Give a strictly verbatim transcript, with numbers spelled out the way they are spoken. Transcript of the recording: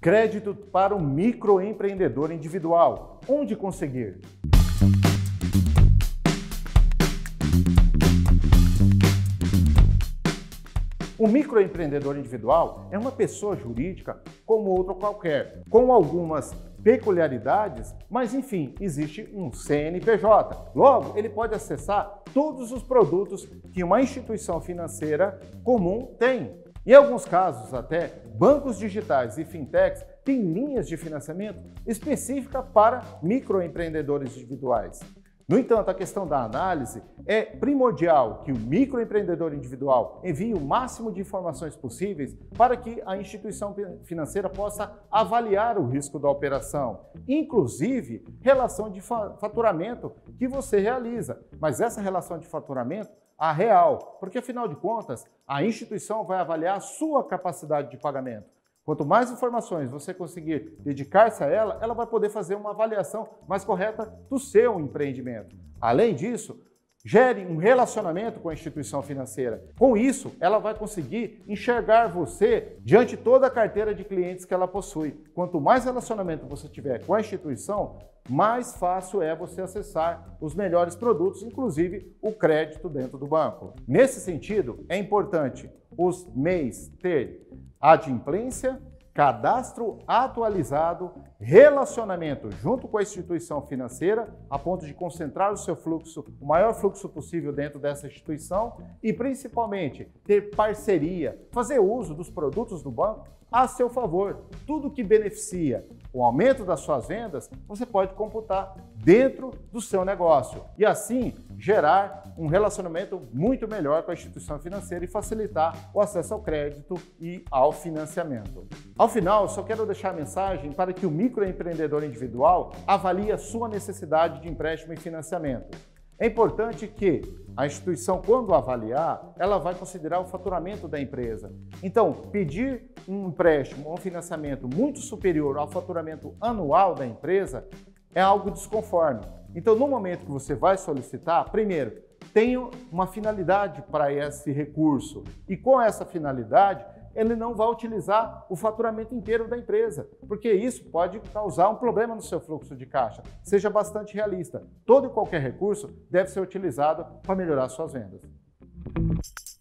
Crédito para o microempreendedor individual. Onde conseguir? O microempreendedor individual é uma pessoa jurídica como outro qualquer, com algumas peculiaridades, mas enfim, existe um C N P J. Logo, ele pode acessar todos os produtos que uma instituição financeira comum tem. Em alguns casos, até, bancos digitais e fintechs têm linhas de financiamento específicas para microempreendedores individuais. No entanto, a questão da análise é primordial que o microempreendedor individual envie o máximo de informações possíveis para que a instituição financeira possa avaliar o risco da operação, inclusive relação de faturamento que você realiza. Mas essa relação de faturamento, a real, porque afinal de contas, a instituição vai avaliar a sua capacidade de pagamento. Quanto mais informações você conseguir dedicar-se a ela, ela vai poder fazer uma avaliação mais correta do seu empreendimento. Além disso, gere um relacionamento com a instituição financeira. Com isso, ela vai conseguir enxergar você diante de toda a carteira de clientes que ela possui. Quanto mais relacionamento você tiver com a instituição, mais fácil é você acessar os melhores produtos, inclusive o crédito dentro do banco. Nesse sentido, é importante os M E Is ter adimplência, cadastro atualizado, relacionamento junto com a instituição financeira, a ponto de concentrar o seu fluxo, o maior fluxo possível dentro dessa instituição e, principalmente, ter parceria, fazer uso dos produtos do banco a seu favor. Tudo que beneficia o aumento das suas vendas, você pode computar dentro do seu negócio e, assim, gerar um relacionamento muito melhor com a instituição financeira e facilitar o acesso ao crédito e ao financiamento. Ao final, só quero deixar a mensagem para que o microempreendedor individual avalie a sua necessidade de empréstimo e financiamento. É importante que a instituição, quando avaliar, ela vai considerar o faturamento da empresa. Então, pedir um empréstimo ou um financiamento muito superior ao faturamento anual da empresa é algo desconforme. Então, no momento que você vai solicitar, primeiro, tenha uma finalidade para esse recurso. E com essa finalidade, ele não vai utilizar o faturamento inteiro da empresa, porque isso pode causar um problema no seu fluxo de caixa. Seja bastante realista. Todo e qualquer recurso deve ser utilizado para melhorar suas vendas.